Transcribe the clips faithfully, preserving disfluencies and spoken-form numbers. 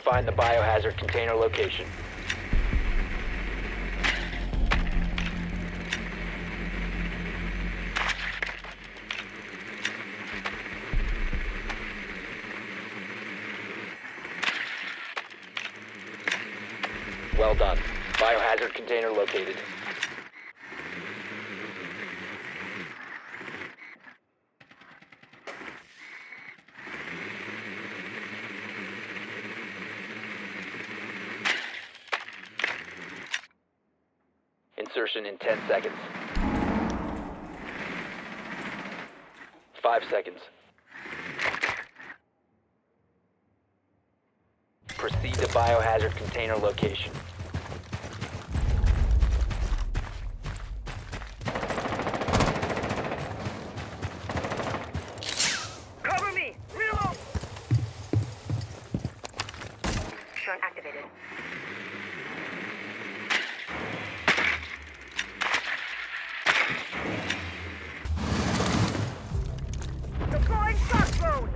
find the biohazard container location. Well done. Biohazard container located. Insertion in ten seconds. Five seconds. Proceed to biohazard container location. Cover me! Reload! Drone activated. Deploying shock drone!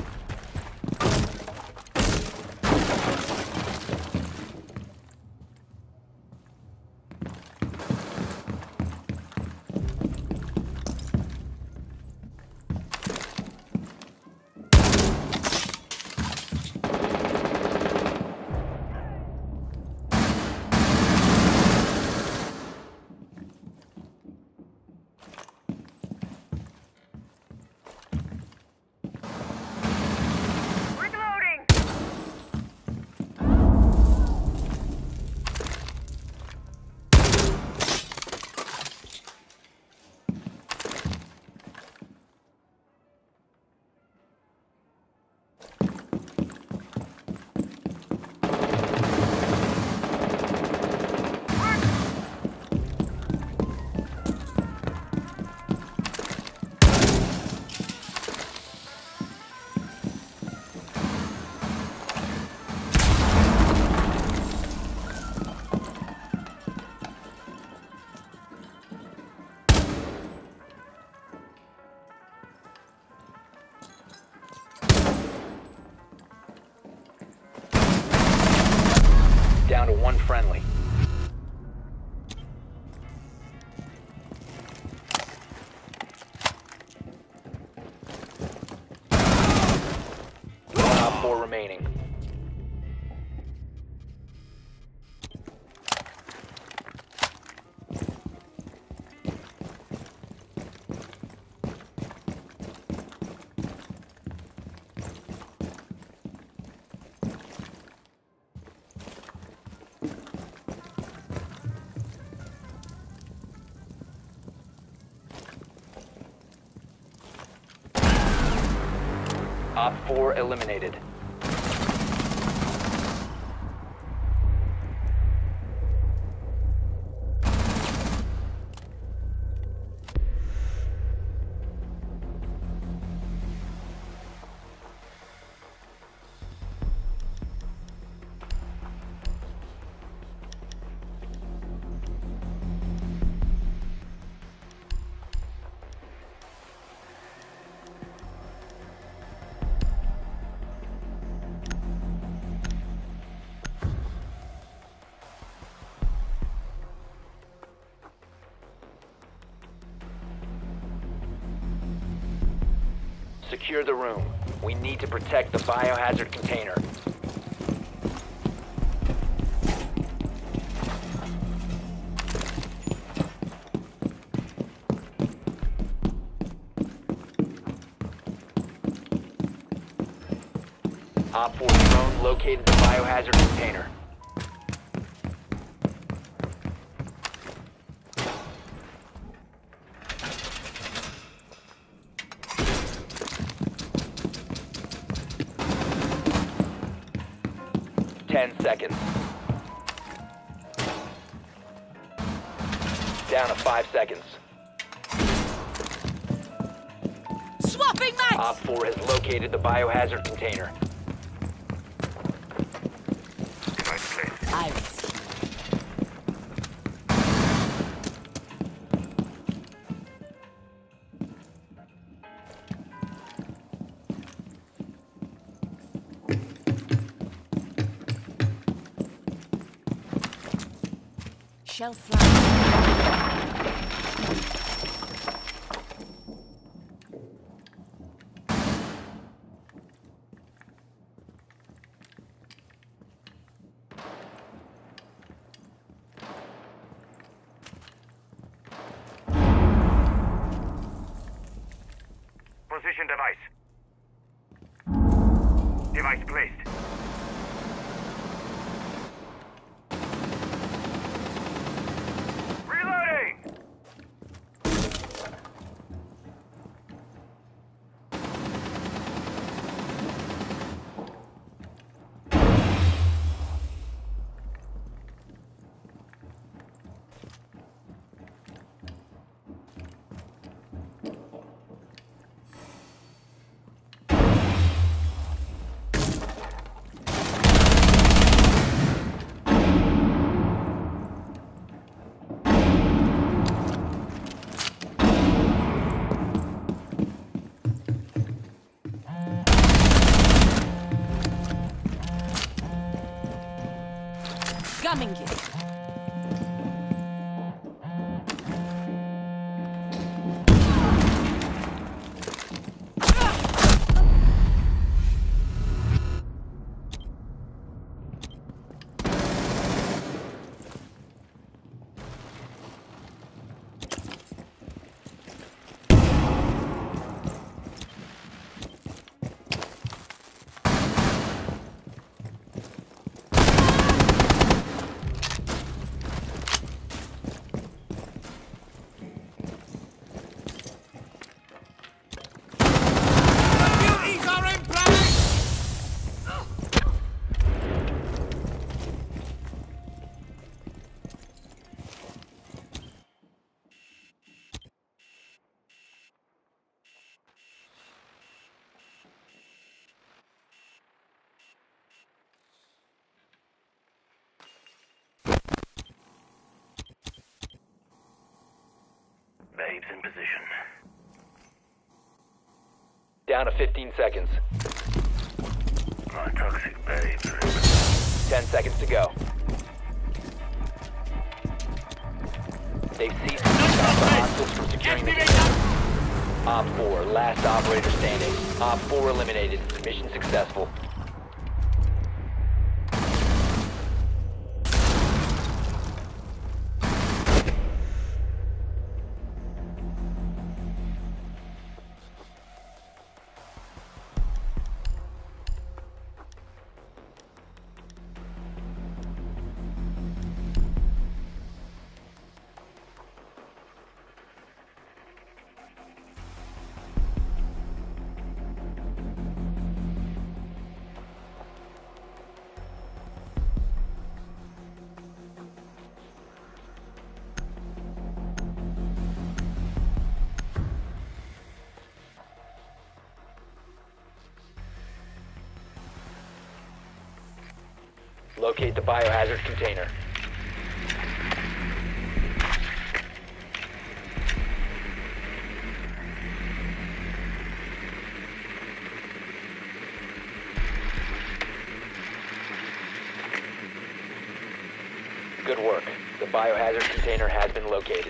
Down to one friendly. One op four remaining. Op four eliminated. Secure the room. We need to protect the biohazard container. Op four drone located the biohazard container. Ten seconds. Down to five seconds. Swapping mags! Op four has located the biohazard container. I will see. Shell fly. Position device. Device placed. Reloading! Gumming kit. Babes in position. Down to fifteen seconds. My toxic babes are in ten seconds to go. They've ceased to stop the hostiles from securing the container. Op four, last operator standing. Op four eliminated. Mission successful. Locate the biohazard container. Good work. The biohazard container has been located.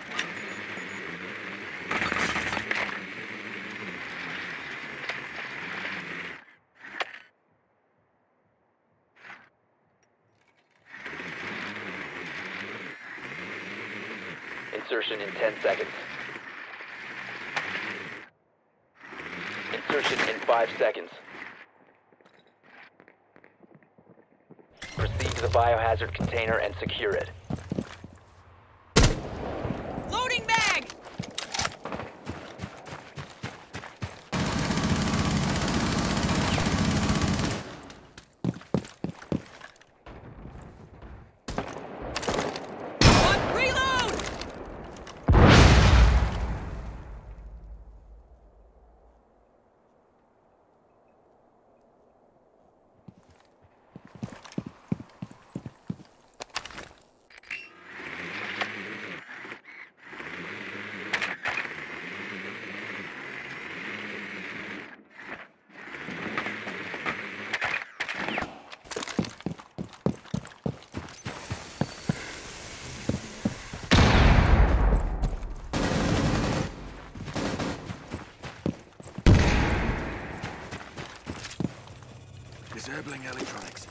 Insertion in ten seconds. Insertion in five seconds. Proceed to the biohazard container and secure it. Loading bag! What? Reload! Disabling electronics.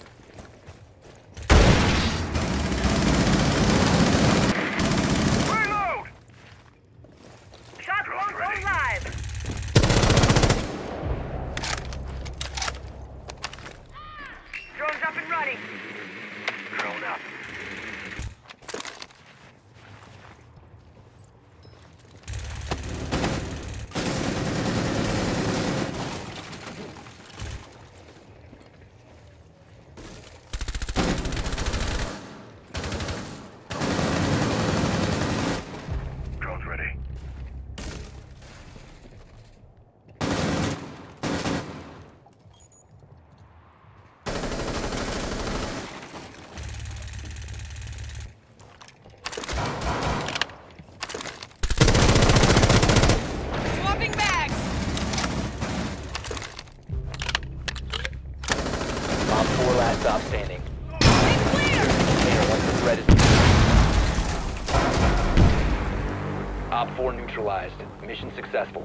Reload! Shock won't go live. Drone's up and running. Drone up. Drone's ready. Swapping bags. Op four last stop standing. Stay clear. Container once the threat is Op four neutralized. Mission successful.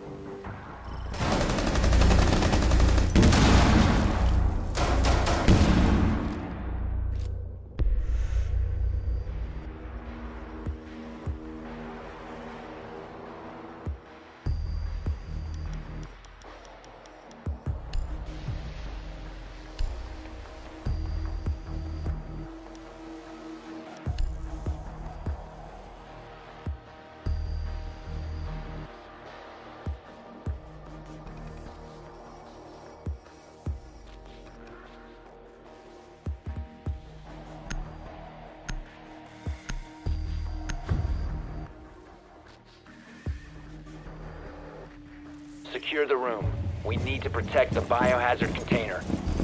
Secure the room. We need to protect the biohazard container.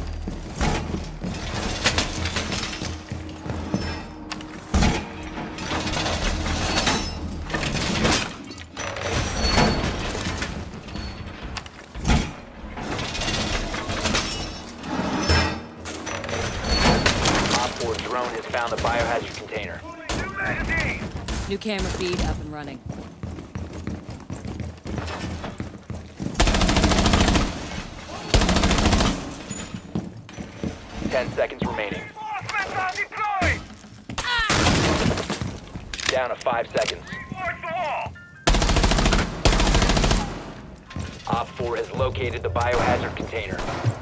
Op four drone has found the biohazard container. New magazine! New camera feed up and running. Ten seconds remaining. Reinforcements are deployed! Down to five seconds. Reinforce the wall! Op four has located the biohazard container.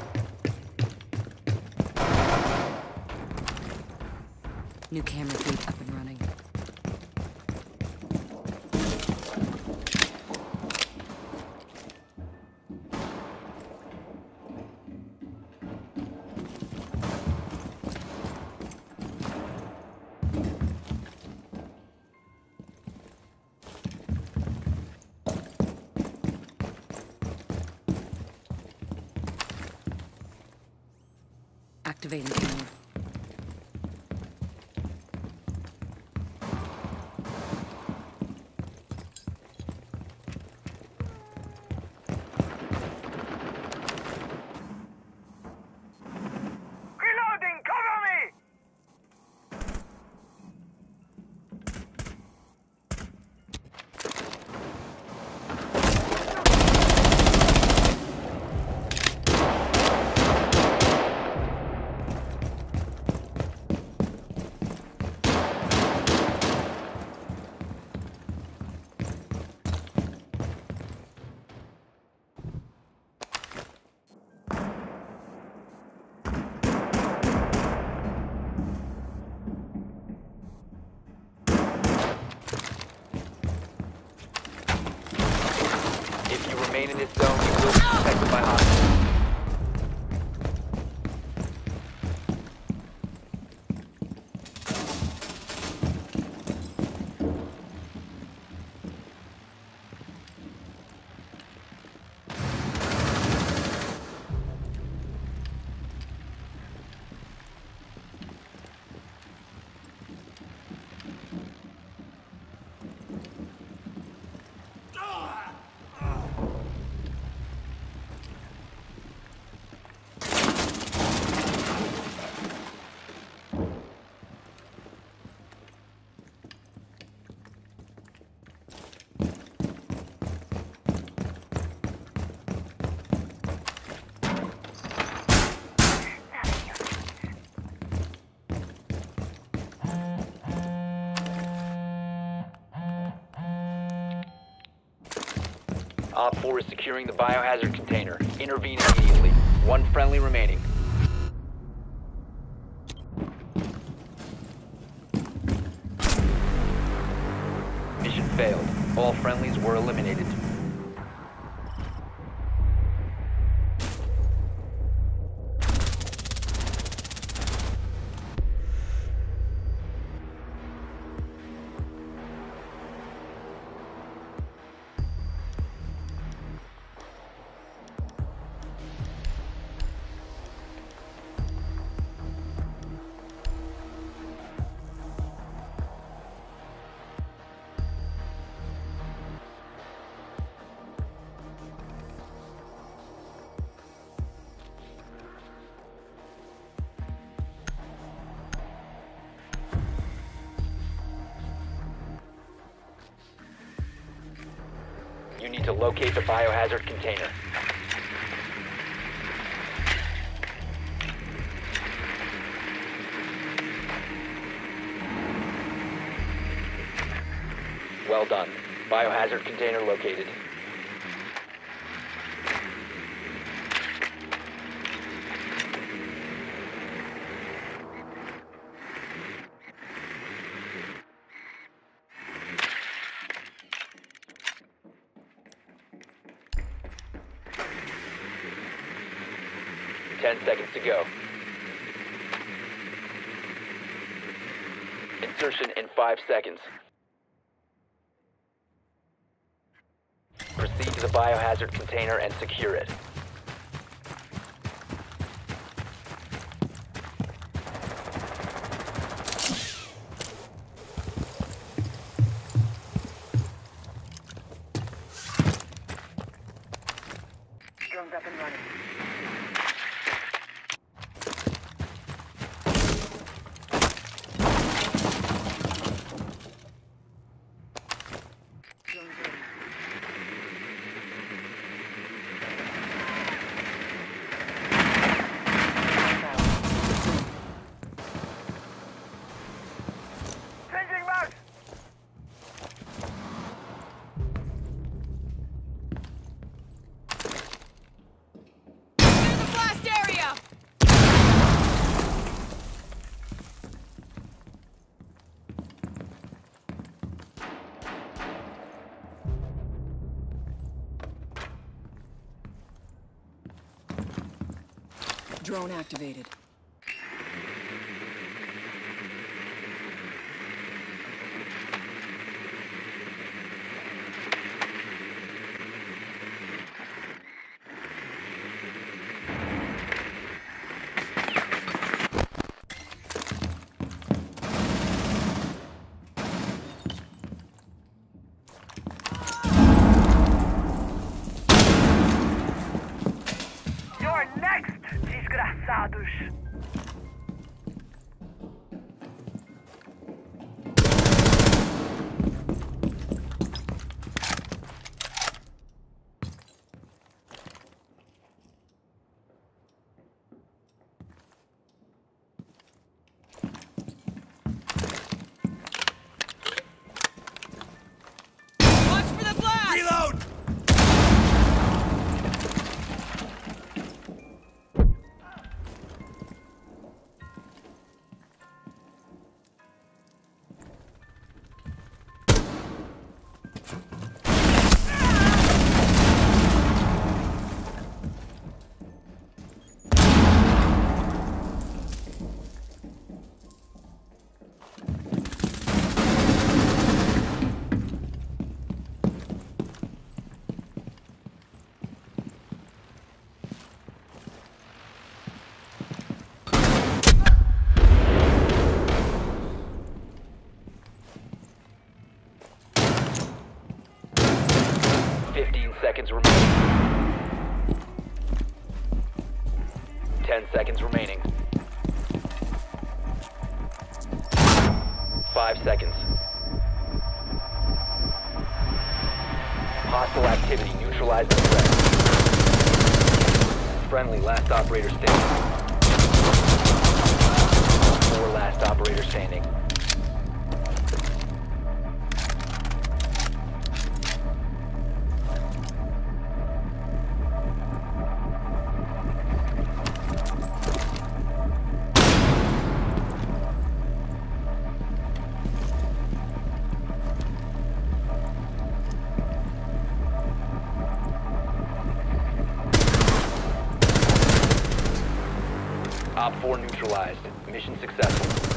New camera feed up and running. Activating camera. Reloading! Cover me! If you remain in this zone, you will be detected by hostiles. Op four is securing the biohazard container. Intervene immediately. One friendly remaining. Mission failed. All friendlies were eliminated. You need to locate the biohazard container. Well done. Biohazard container located. Ten seconds to go. Insertion in five seconds. Proceed to the biohazard container and secure it. Drones up and running. Changing mags! Clear the blast area! Drone activated. You're next, desgraçados! Watch for the blast! Reload! Fifteen seconds remaining. Ten seconds remaining. Five seconds. Hostile activity. Neutralize the threat. Friendly, last operator standing. Four last operator standing. Op four neutralized. Mission successful.